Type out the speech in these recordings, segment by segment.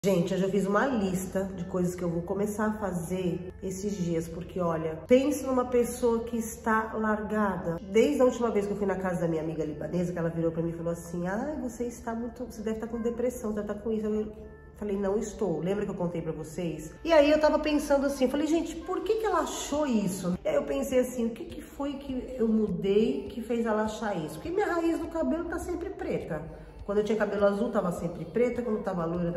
Gente, eu já fiz uma lista de coisas que eu vou começar a fazer esses dias, porque olha, pense numa pessoa que está largada. Desde a última vez que eu fui na casa da minha amiga libanesa, que ela virou pra mim e falou assim, ai, você deve estar com depressão, deve estar com isso. Eu falei, não estou. Lembra que eu contei pra vocês? E aí eu tava pensando assim, eu falei, gente, por que ela achou isso? E aí eu pensei assim, o que foi que eu mudei que fez ela achar isso? Porque minha raiz do cabelo tá sempre preta. Quando eu tinha cabelo azul, tava sempre preta. Quando tava loira,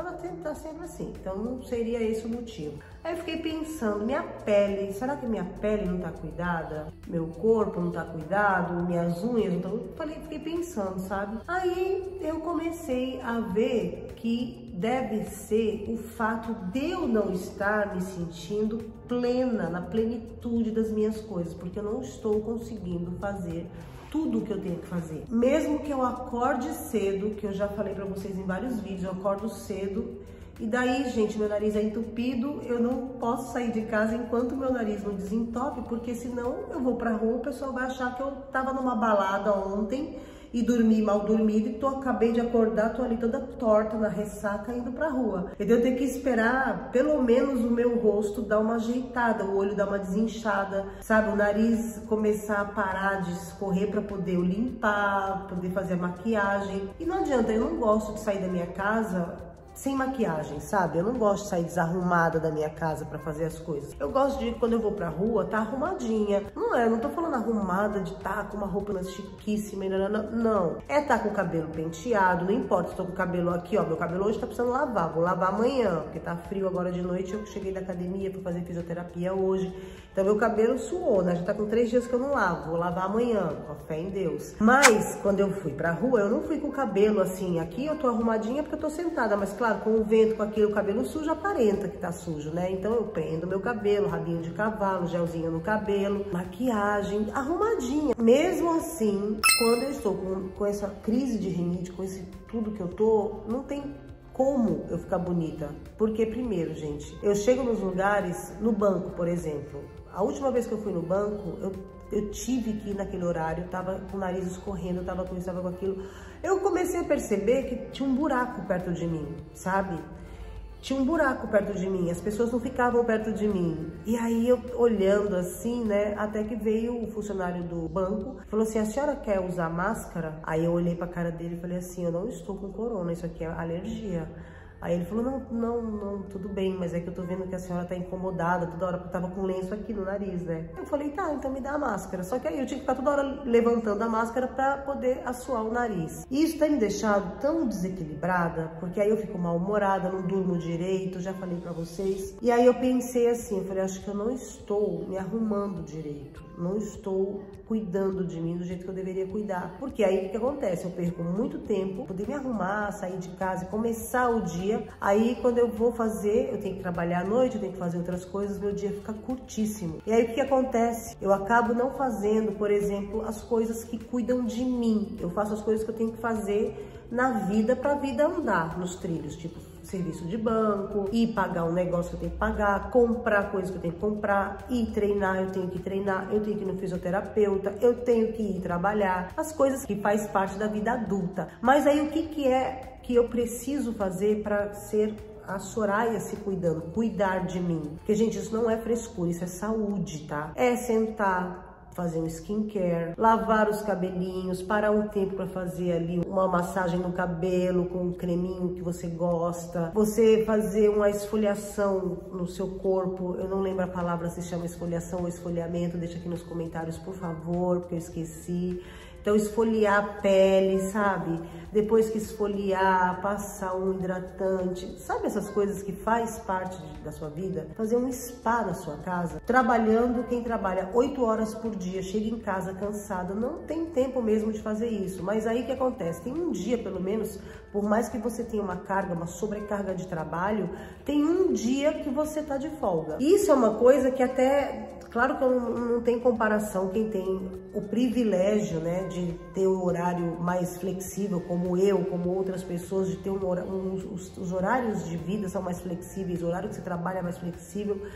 tá sempre assim. Então, não seria esse o motivo. Aí eu fiquei pensando, minha pele, será que minha pele não tá cuidada? Meu corpo não tá cuidado? Minhas unhas não estão... Fiquei pensando, sabe? Aí eu comecei a ver que deve ser o fato de eu não estar me sentindo plena, na plenitude das minhas coisas. Porque eu não estou conseguindo fazer tudo o que eu tenho que fazer. Mesmo que eu acorde cedo, que eu já falei pra vocês em vários vídeos, eu acordo cedo e daí, gente, meu nariz é entupido, eu não posso sair de casa enquanto meu nariz não desentope, porque senão eu vou pra rua, o pessoal vai achar que eu tava numa balada ontem e dormi mal dormido e acabei de acordar, tô ali toda torta na ressaca indo pra rua. Eu tenho que esperar pelo menos o meu rosto dar uma ajeitada, o olho dar uma desinchada, sabe? O nariz começar a parar de escorrer pra poder limpar, poder fazer a maquiagem. E não adianta, eu não gosto de sair da minha casa sem maquiagem, sabe? Eu não gosto de sair desarrumada da minha casa pra fazer as coisas. Eu gosto de, quando eu vou pra rua, tá arrumadinha. Eu não tô falando arrumada de tá com uma roupa chiquíssima, não. É tá com o cabelo penteado, não importa se tô com o cabelo aqui, ó, meu cabelo hoje tá precisando lavar, vou lavar amanhã, porque tá frio agora de noite, eu cheguei da academia pra fazer fisioterapia hoje. Então meu cabelo suou, né? Já tá com 3 dias que eu não lavo, vou lavar amanhã, com fé em Deus. Mas, quando eu fui pra rua, eu não fui com o cabelo assim, aqui eu tô arrumadinha porque eu tô sentada, mas claro, com o vento, com aquilo, o cabelo sujo, aparenta que tá sujo, né? Então eu prendo meu cabelo, rabinho de cavalo, gelzinho no cabelo, maquiagem, arrumadinha. Mesmo assim, quando eu estou com essa crise de rinite, com esse tudo que eu tô, não tem como eu ficar bonita. Porque primeiro, gente, eu chego nos lugares, no banco, por exemplo. A última vez que eu fui no banco, eu tive que ir naquele horário, tava com o nariz escorrendo, tava com isso, tava com aquilo. Eu comecei a perceber que tinha um buraco perto de mim, sabe? Tinha um buraco perto de mim, as pessoas não ficavam perto de mim. E aí eu olhando assim, né, até que veio o funcionário do banco, falou assim, a senhora quer usar máscara? Aí eu olhei pra cara dele e falei assim, eu não estou com corona, isso aqui é alergia. Aí ele falou, não, tudo bem, mas é que eu tô vendo que a senhora tá incomodada toda hora, porque eu tava com lenço aqui no nariz, né? Eu falei, tá, então me dá a máscara. Só que aí eu tinha que ficar toda hora levantando a máscara pra poder assoar o nariz. E isso tem me deixado tão desequilibrada, porque aí eu fico mal-humorada, não durmo direito, já falei pra vocês. E aí eu pensei assim, eu falei, acho que eu não estou me arrumando direito, não estou cuidando de mim do jeito que eu deveria cuidar. Porque aí o que acontece? Eu perco muito tempo, poder me arrumar, sair de casa e começar o dia. Aí quando eu vou fazer, eu tenho que trabalhar à noite, eu tenho que fazer outras coisas, meu dia fica curtíssimo. E aí o que acontece? Eu acabo não fazendo, por exemplo, as coisas que cuidam de mim. Eu faço as coisas que eu tenho que fazer na vida pra vida andar nos trilhos, tipo serviço de banco, ir pagar um negócio que eu tenho que pagar, comprar coisas que eu tenho que comprar, ir treinar, eu tenho que treinar, eu tenho que ir no fisioterapeuta, eu tenho que ir trabalhar, as coisas que faz parte da vida adulta. Mas aí o que é que eu preciso fazer para ser a Soraya se cuidando, cuidar de mim? Porque, gente, isso não é frescura, isso é saúde, tá? É sentar, fazer um skincare, lavar os cabelinhos, parar um tempo para fazer ali uma massagem no cabelo com um creminho que você gosta, você fazer uma esfoliação no seu corpo. Eu não lembro a palavra, se chama esfoliação ou esfoliamento, deixa aqui nos comentários, por favor, porque eu esqueci. Então, esfoliar a pele, sabe? Depois que esfoliar, passar um hidratante. Sabe essas coisas que faz parte da sua vida? Fazer um spa na sua casa. Trabalhando, quem trabalha 8 horas por dia, chega em casa cansado, não tem tempo mesmo de fazer isso. Mas aí o que acontece? Tem um dia, pelo menos, por mais que você tenha uma carga, uma sobrecarga de trabalho, tem um dia que você tá de folga. Isso é uma coisa que até... Claro que não tem comparação quem tem o privilégio, né, de ter um horário mais flexível, como eu, como outras pessoas, de ter os horários de vida são mais flexíveis, o horário que você trabalha é mais flexível.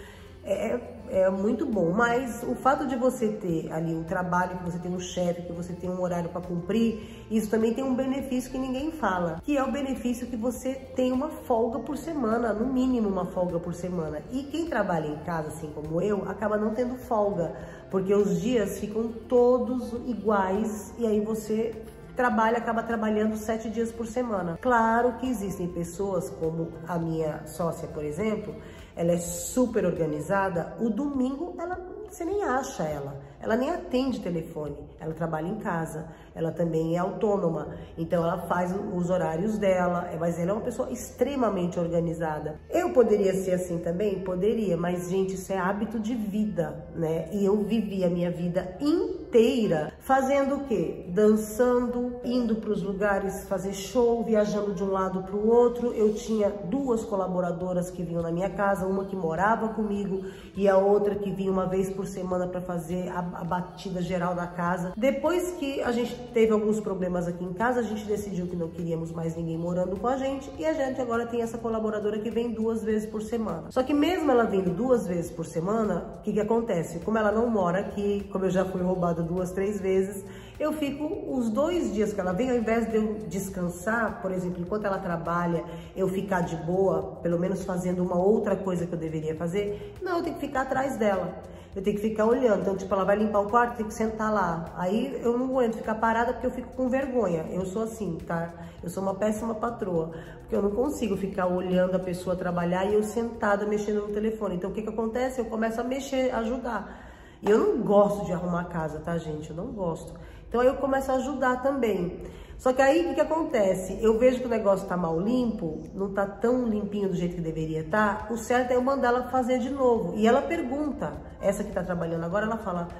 é muito bom, mas o fato de você ter ali um trabalho, que você tem um chefe, que você tem um horário para cumprir, isso também tem um benefício que ninguém fala, que é o benefício que você tem uma folga por semana, no mínimo uma folga por semana. E quem trabalha em casa, assim como eu, acaba não tendo folga, porque os dias ficam todos iguais e aí você acaba trabalhando 7 dias por semana. Claro que existem pessoas, como a minha sócia, por exemplo, ela é super organizada, o domingo você nem acha ela nem atende telefone, ela trabalha em casa, ela também é autônoma, então ela faz os horários dela, mas ela é uma pessoa extremamente organizada. Eu poderia ser assim também? Poderia, mas gente, isso é hábito de vida, né? E eu vivi a minha vida inteira fazendo o quê? Dançando, indo para os lugares fazer show, viajando de um lado para o outro. Eu tinha 2 colaboradoras que vinham na minha casa, uma que morava comigo e a outra que vinha uma vez por semana para fazer a batida geral da casa. Depois que a gente teve alguns problemas aqui em casa, a gente decidiu que não queríamos mais ninguém morando com a gente e a gente agora tem essa colaboradora que vem 2 vezes por semana. Só que mesmo ela vindo 2 vezes por semana, o que acontece? Como ela não mora aqui, como eu já fui roubada 2, 3 vezes, eu fico os 2 dias que ela vem, ao invés de eu descansar, por exemplo, enquanto ela trabalha, eu ficar de boa, pelo menos fazendo uma outra coisa que eu deveria fazer, não, eu tenho que ficar atrás dela. Eu tenho que ficar olhando, então tipo, ela vai limpar o quarto, eu tenho que sentar lá. Aí eu não aguento ficar parada porque eu fico com vergonha. Eu sou assim, tá? Eu sou uma péssima patroa, porque eu não consigo ficar olhando a pessoa trabalhar e eu sentada mexendo no telefone. Então o que acontece? Eu começo a mexer, a ajudar. E eu não gosto de arrumar a casa, tá, gente? Eu não gosto. Então aí eu começo a ajudar também. Só que aí o que acontece? Eu vejo que o negócio tá mal limpo, não tá tão limpinho do jeito que deveria estar. O certo é eu mandar ela fazer de novo. E ela pergunta, essa que tá trabalhando agora, ela fala,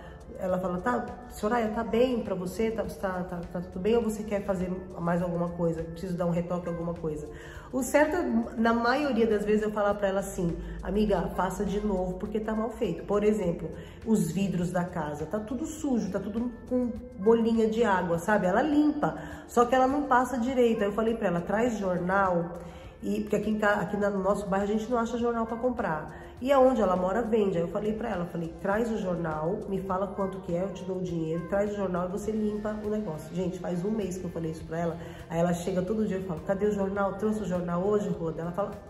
tá, Soraya, tá bem pra você? Tá tudo bem ou você quer fazer mais alguma coisa? Preciso dar um retoque, alguma coisa? O certo, na maioria das vezes, eu falar pra ela assim, amiga, faça de novo porque tá mal feito. Por exemplo, os vidros da casa, tá tudo sujo, tá tudo com bolinha de água, sabe? Ela limpa, só que ela não passa direito. Aí eu falei pra ela, traz jornal, porque aqui no nosso bairro a gente não acha jornal para comprar. E aonde ela mora vende. Aí eu falei pra ela, traz o jornal, me fala quanto que é, eu te dou o dinheiro, traz o jornal e você limpa o negócio. Gente, faz 1 mês que eu falei isso pra ela. Aí ela chega todo dia e fala, cadê o jornal? Trouxe o jornal hoje, Roda? Ela fala,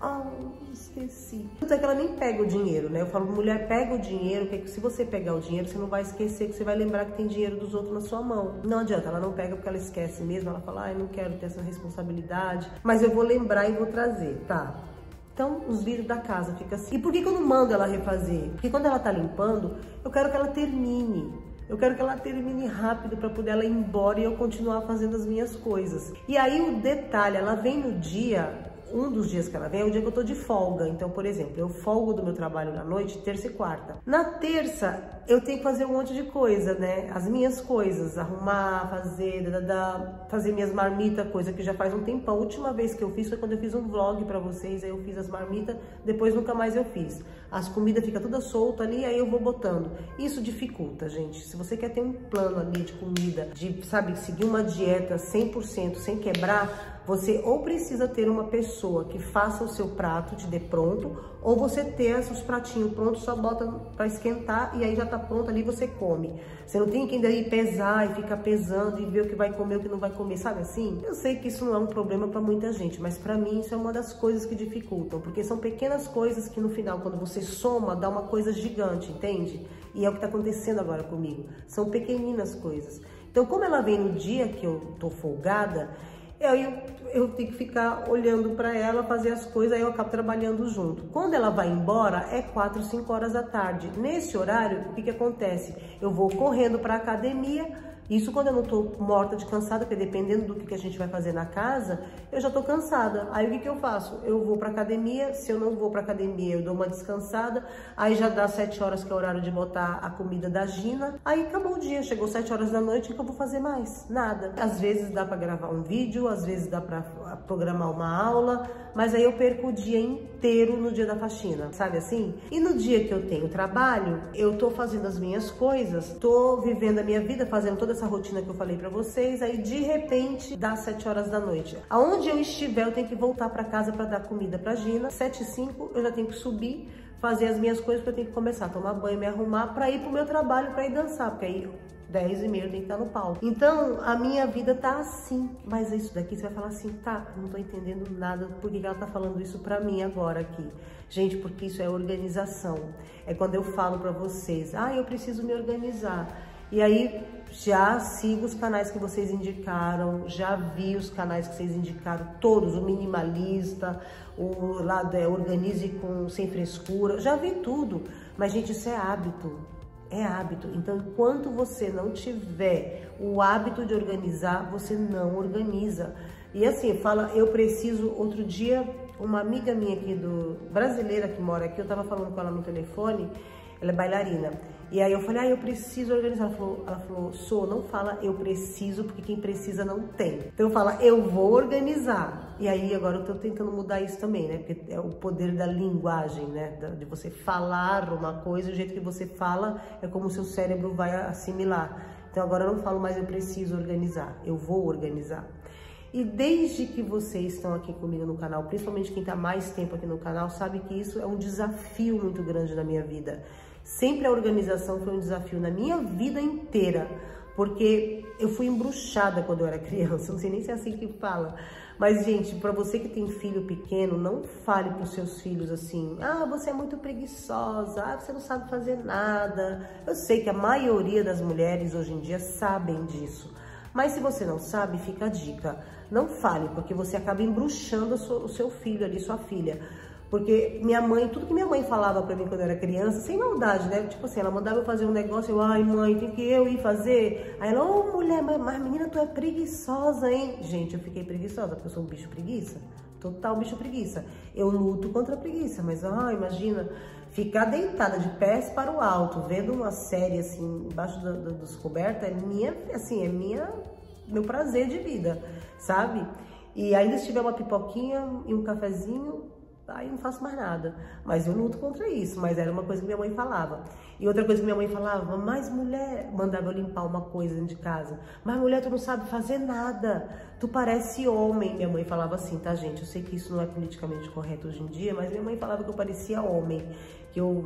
esqueci. Tanto é que ela nem pega o dinheiro, né? Eu falo, mulher, pega o dinheiro, que se você pegar o dinheiro, você não vai esquecer, que você vai lembrar que tem dinheiro dos outros na sua mão. Não adianta, ela não pega porque ela esquece mesmo. Ela fala, eu não quero ter essa responsabilidade, mas eu vou lembrar e vou trazer, tá? Então, os vidros da casa ficam assim. E por que eu não mando ela refazer? Porque quando ela tá limpando, eu quero que ela termine. Eu quero que ela termine rápido para poder ela ir embora e eu continuar fazendo as minhas coisas. E aí o detalhe, ela vem no dia... Um dos dias que ela vem é o dia que eu tô de folga. Então, por exemplo, eu folgo do meu trabalho na noite, terça e quarta. Na terça, eu tenho que fazer um monte de coisa, né? As minhas coisas, arrumar, fazer minhas marmitas, coisa que já faz um tempão. A última vez que eu fiz foi quando eu fiz um vlog pra vocês, aí eu fiz as marmitas, depois nunca mais eu fiz. As comidas ficam toda solta ali, aí eu vou botando. Isso dificulta, gente. Se você quer ter um plano ali de comida, de, sabe, seguir uma dieta 100%, sem quebrar, você ou precisa ter uma pessoa que faça o seu prato, te dê pronto, ou você ter os pratinhos prontos, só bota para esquentar e aí já tá pronto ali, você come. Você não tem que ainda ir pesar e ficar pesando e ver o que vai comer, o que não vai comer, sabe assim? Eu sei que isso não é um problema para muita gente, mas para mim isso é uma das coisas que dificultam, porque são pequenas coisas que no final, quando você soma, dá uma coisa gigante, entende? E é o que tá acontecendo agora comigo. São pequeninas coisas. Então, como ela vem no dia que eu tô folgada, eu tenho que ficar olhando para ela, fazer as coisas, aí eu acabo trabalhando junto. Quando ela vai embora, é 4, 5 horas da tarde. Nesse horário, o que acontece? Eu vou correndo para a academia. Isso quando eu não tô morta de cansada, porque dependendo do que a gente vai fazer na casa, eu já tô cansada. Aí o que eu faço? Eu vou pra academia, se eu não vou pra academia, eu dou uma descansada, aí já dá 7 horas que é o horário de botar a comida da Gina, aí acabou o dia, chegou 7 horas da noite, o que eu vou fazer mais? Nada. Às vezes dá pra gravar um vídeo, às vezes dá pra programar uma aula, mas aí eu perco o dia inteiro no dia da faxina, sabe assim? E no dia que eu tenho trabalho, eu tô fazendo as minhas coisas, tô vivendo a minha vida, fazendo toda essa rotina que eu falei pra vocês, aí de repente dá 7 horas da noite. Aonde eu estiver, eu tenho que voltar pra casa pra dar comida pra Gina. 7h05 eu já tenho que subir, fazer as minhas coisas, porque eu tenho que começar a tomar banho, me arrumar pra ir pro meu trabalho, pra ir dançar, porque aí 10h30 eu tenho que estar no palco. Então, a minha vida tá assim. Mas isso daqui, você vai falar assim, tá, não tô entendendo nada, por que ela tá falando isso pra mim agora aqui? Gente, porque isso é organização. É quando eu falo pra vocês, eu preciso me organizar. E aí, já sigo os canais que vocês indicaram, já vi os canais que vocês indicaram, todos, o Minimalista, o lado Organize Sem Frescura, já vi tudo. Mas, gente, isso é hábito. É hábito. Então, enquanto você não tiver o hábito de organizar, você não organiza. E assim, fala, eu preciso... Outro dia, uma amiga minha aqui, brasileira que mora aqui, eu tava falando com ela no telefone, ela é bailarina. E aí eu falei, eu preciso organizar. Ela falou, não fala eu preciso, porque quem precisa não tem. Então fala, eu vou organizar. E aí agora eu tô tentando mudar isso também, né? Porque é o poder da linguagem, né? De você falar uma coisa, o jeito que você fala é como o seu cérebro vai assimilar. Então agora eu não falo mais eu preciso organizar, eu vou organizar. E desde que vocês estão aqui comigo no canal, principalmente quem está mais tempo aqui no canal, sabe que isso é um desafio muito grande na minha vida. Sempre a organização foi um desafio na minha vida inteira, porque eu fui embruxada quando eu era criança, não sei nem se é assim que fala. Mas, gente, para você que tem filho pequeno, não fale para os seus filhos assim, você é muito preguiçosa, você não sabe fazer nada. Eu sei que a maioria das mulheres hoje em dia sabem disso. Mas se você não sabe, fica a dica. Não fale, porque você acaba embruxando o seu filho ali, sua filha. Porque minha mãe, tudo que minha mãe falava pra mim quando eu era criança, sem maldade, né? Tipo assim, ela mandava eu fazer um negócio, ai mãe, tem que eu ir fazer. Aí ela, mulher, mas menina, tu é preguiçosa, hein? Gente, eu fiquei preguiçosa, porque eu sou um bicho preguiça. Total bicho preguiça. Eu luto contra a preguiça, mas, imagina, ficar deitada de pés para o alto, vendo uma série assim, embaixo dos cobertas, meu prazer de vida, sabe? E ainda se tiver uma pipoquinha e um cafezinho, aí não faço mais nada. Mas eu luto contra isso, mas era uma coisa que minha mãe falava. E outra coisa que minha mãe falava, mas mulher, mandava eu limpar uma coisa dentro de casa, mas mulher, tu não sabe fazer nada, tu parece homem. Minha mãe falava assim, tá, gente? Eu sei que isso não é politicamente correto hoje em dia, mas minha mãe falava que eu parecia homem, que eu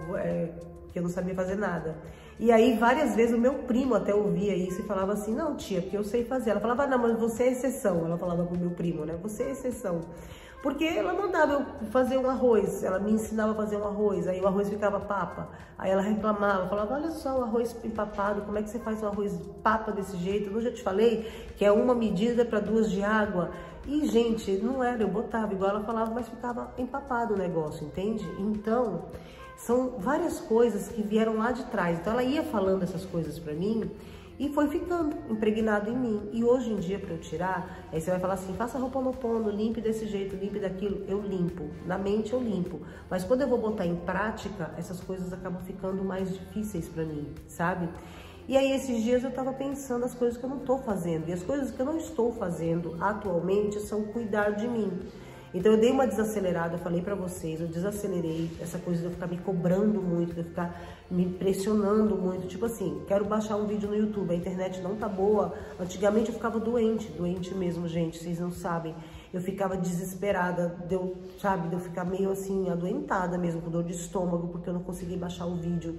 não sabia fazer nada. E aí, várias vezes, o meu primo até ouvia isso e falava assim, não, tia, porque eu sei fazer. Ela falava, não, mas você é exceção. Ela falava pro meu primo, né? Você é exceção. Porque ela mandava eu fazer um arroz, ela me ensinava a fazer um arroz, aí o arroz ficava papa. Aí ela reclamava, falava, olha só o arroz empapado, como é que você faz um arroz papa desse jeito? Eu já te falei que é uma medida para 2 de água. E, gente, não era, eu botava igual ela falava, mas ficava empapado o negócio, entende? Então, são várias coisas que vieram lá de trás. Então, ela ia falando essas coisas pra mim e foi ficando impregnado em mim. E hoje em dia, pra eu tirar, aí você vai falar assim, faça Ho'oponopono, limpe desse jeito, limpe daquilo. Eu limpo, na mente eu limpo. Mas quando eu vou botar em prática, essas coisas acabam ficando mais difíceis pra mim, sabe? E aí, esses dias eu tava pensando as coisas que eu não tô fazendo. E as coisas que eu não estou fazendo atualmente são cuidar de mim. Então eu dei uma desacelerada, eu falei pra vocês, eu desacelerei essa coisa de eu ficar me cobrando muito, de eu ficar me pressionando muito. Tipo assim, quero baixar um vídeo no YouTube, a internet não tá boa. Antigamente eu ficava doente mesmo, gente, vocês não sabem. Eu ficava desesperada, de eu ficar meio assim, adoentada mesmo, com dor de estômago, porque eu não consegui baixar o vídeo.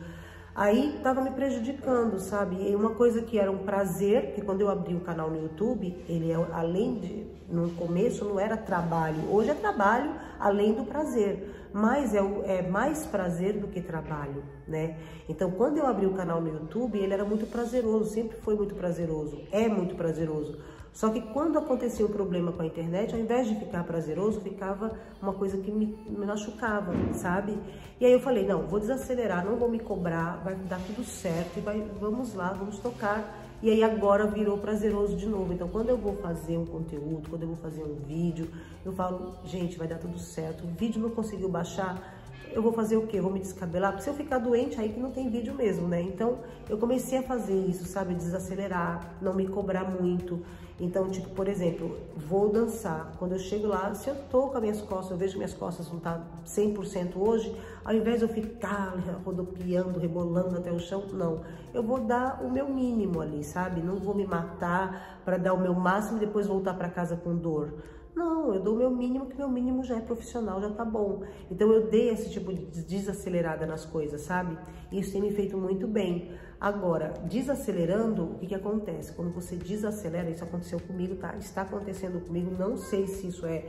Aí tava me prejudicando, sabe? E uma coisa que era um prazer, que quando eu abri o canal no YouTube, ele é, além de, no começo não era trabalho, hoje é trabalho além do prazer, mas é mais prazer do que trabalho, né? Então quando eu abri o canal no YouTube, ele era muito prazeroso, sempre foi muito prazeroso, é muito prazeroso. Só que quando acontecia um problema com a internet, ao invés de ficar prazeroso, ficava uma coisa que me machucava, sabe? E aí eu falei, não, vou desacelerar, não vou me cobrar, vai dar tudo certo e vamos lá, vamos tocar. E aí agora virou prazeroso de novo. Então quando eu vou fazer um conteúdo, quando eu vou fazer um vídeo, eu falo, gente, vai dar tudo certo. O vídeo não conseguiu baixar, eu vou fazer o quê? Eu vou me descabelar? Porque se eu ficar doente, aí que não tem vídeo mesmo, né? Então, eu comecei a fazer isso, sabe? Desacelerar, não me cobrar muito. Então, tipo, por exemplo, vou dançar. Quando eu chego lá, se eu tô com as minhas costas, eu vejo que minhas costas não tá 100% hoje, ao invés de eu ficar rodopiando, rebolando até o chão, não. Eu vou dar o meu mínimo ali, sabe? Não vou me matar para dar o meu máximo e depois voltar para casa com dor. Não, eu dou o meu mínimo, que meu mínimo já é profissional, já tá bom. Então eu dei esse tipo de desacelerada nas coisas, sabe? Isso tem me feito muito bem. Agora, desacelerando, o que acontece? Quando você desacelera, isso aconteceu comigo, tá? Está acontecendo comigo, não sei se isso é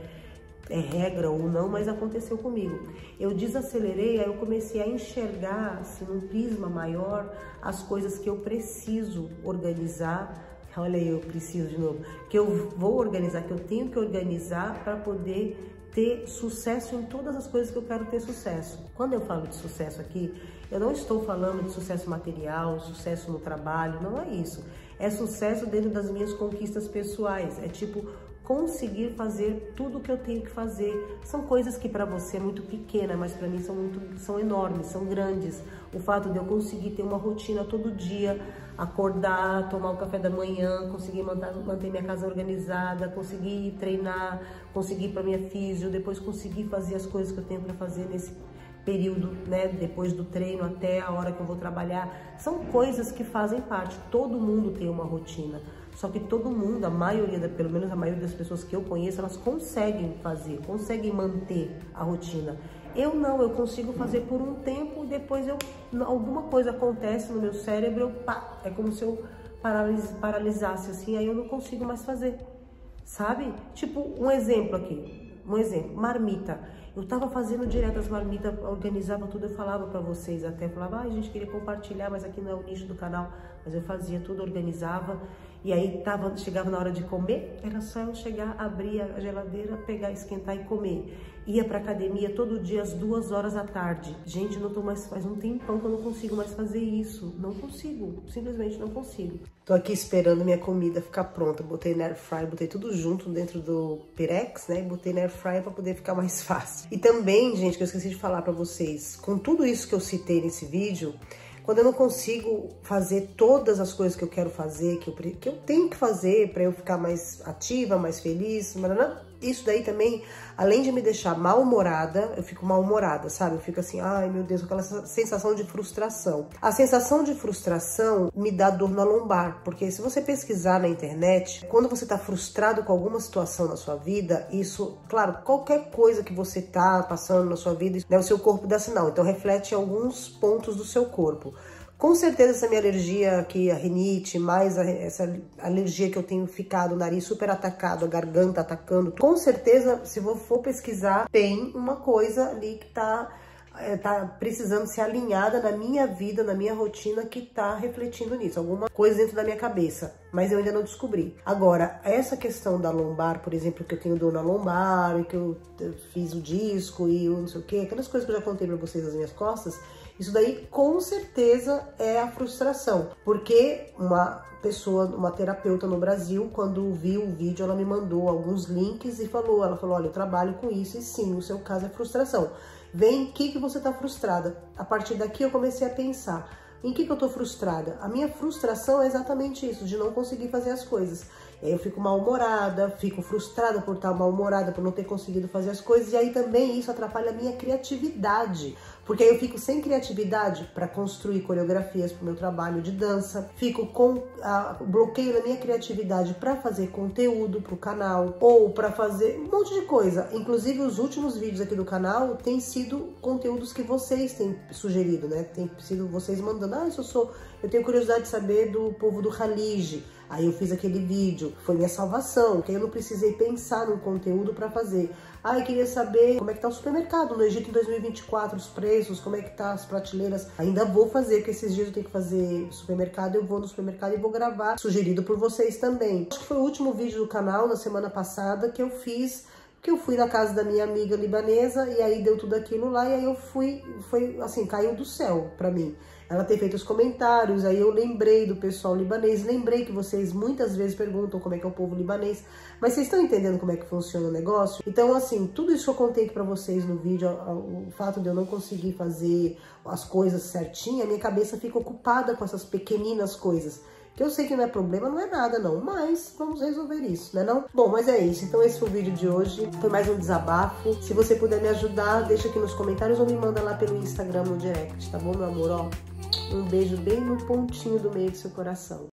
regra ou não, mas aconteceu comigo. Eu desacelerei, aí eu comecei a enxergar, assim, num prisma maior, as coisas que eu preciso organizar. Olha aí, eu preciso de novo. Que eu vou organizar, que eu tenho que organizar para poder ter sucesso em todas as coisas que eu quero ter sucesso. Quando eu falo de sucesso aqui, eu não estou falando de sucesso material, sucesso no trabalho, não é isso. É sucesso dentro das minhas conquistas pessoais. É tipo, conseguir fazer tudo o que eu tenho que fazer. São coisas que para você é muito pequena, mas para mim são enormes, são grandes. O fato de eu conseguir ter uma rotina todo dia, acordar, tomar o café da manhã, conseguir manter minha casa organizada, conseguir treinar, conseguir ir para minha físio, depois conseguir fazer as coisas que eu tenho para fazer nesse período, né, depois do treino até a hora que eu vou trabalhar, são coisas que fazem parte. Todo mundo tem uma rotina, só que todo mundo, a maioria, pelo menos a maioria das pessoas que eu conheço, elas conseguem fazer, conseguem manter a rotina. Eu não, eu consigo fazer por um tempo e depois alguma coisa acontece no meu cérebro, é como se eu paralisasse assim, aí eu não consigo mais fazer, sabe? Tipo, um exemplo aqui, marmita. Eu tava fazendo direto as marmitas, organizava tudo, eu falava pra vocês até, falava, a gente queria compartilhar, mas aqui não é o nicho do canal, mas eu fazia tudo, organizava, e aí chegava na hora de comer, era só eu chegar, abrir a geladeira, pegar, esquentar e comer. Ia pra academia todo dia às 2 horas da tarde. Gente, não tô mais, faz um tempão que eu não consigo mais fazer isso. Não consigo, simplesmente não consigo. Tô aqui esperando minha comida ficar pronta. Botei na air fryer, botei tudo junto dentro do Pyrex, né? Botei na air fryer pra poder ficar mais fácil. E também, gente, que eu esqueci de falar pra vocês, com tudo isso que eu citei nesse vídeo, quando eu não consigo fazer todas as coisas que eu quero fazer, que eu tenho que fazer para eu ficar mais ativa, mais feliz, isso daí também, além de me deixar mal-humorada, eu fico mal-humorada, sabe? Eu fico assim, ai meu Deus, aquela sensação de frustração. A sensação de frustração me dá dor na lombar, porque se você pesquisar na internet, quando você tá frustrado com alguma situação na sua vida, isso, claro, qualquer coisa que você tá passando na sua vida, né, o seu corpo dá sinal, então reflete em alguns pontos do seu corpo. Com certeza essa minha alergia aqui, a rinite, mais essa alergia que eu tenho ficado, o nariz super atacado, a garganta atacando, com certeza, se eu for pesquisar, tem uma coisa ali que tá precisando ser alinhada na minha vida, na minha rotina, que tá refletindo nisso, alguma coisa dentro da minha cabeça, mas eu ainda não descobri. Agora, essa questão da lombar, por exemplo, que eu tenho dor na lombar, e que eu fiz o disco e eu não sei o que, aquelas coisas que eu já contei pra vocês das minhas costas, isso daí com certeza é a frustração, porque uma pessoa, uma terapeuta no Brasil, quando viu o vídeo, ela me mandou alguns links e ela falou, olha, eu trabalho com isso e sim, o seu caso é frustração. Vem, em que você tá frustrada? A partir daqui eu comecei a pensar, em que eu tô frustrada? A minha frustração é exatamente isso, de não conseguir fazer as coisas. Eu fico mal-humorada, fico frustrada por estar mal-humorada, por não ter conseguido fazer as coisas, e aí também isso atrapalha a minha criatividade, porque aí eu fico sem criatividade para construir coreografias para o meu trabalho de dança, fico com bloqueio na minha criatividade para fazer conteúdo para o canal, ou para fazer um monte de coisa. Inclusive os últimos vídeos aqui do canal têm sido conteúdos que vocês têm sugerido, né? Tem sido vocês mandando, eu tenho curiosidade de saber do povo do Khalid. Aí eu fiz aquele vídeo, foi minha salvação, que eu não precisei pensar num conteúdo para fazer. Eu queria saber como é que tá o supermercado no Egito em 2024, os preços, como é que tá as prateleiras. Ainda vou fazer, porque esses dias eu tenho que fazer supermercado, eu vou no supermercado e vou gravar, sugerido por vocês também. Acho que foi o último vídeo do canal, na semana passada, que eu fiz, Porque eu fui na casa da minha amiga libanesa e aí deu tudo aquilo lá e aí eu fui, foi assim, caiu do céu pra mim. Ela ter feito os comentários, aí eu lembrei do pessoal libanês, lembrei que vocês muitas vezes perguntam como é que é o povo libanês, mas vocês estão entendendo como é que funciona o negócio? Então, assim, tudo isso que eu contei aqui pra vocês no vídeo, o fato de eu não conseguir fazer as coisas certinho, a minha cabeça fica ocupada com essas pequeninas coisas. Que eu sei que não é problema, não é nada não, mas vamos resolver isso, né não? Bom, mas é isso, então esse foi o vídeo de hoje, foi mais um desabafo. Se você puder me ajudar, deixa aqui nos comentários ou me manda lá pelo Instagram no direct, tá bom, meu amor? Ó, um beijo bem no pontinho do meio do seu coração.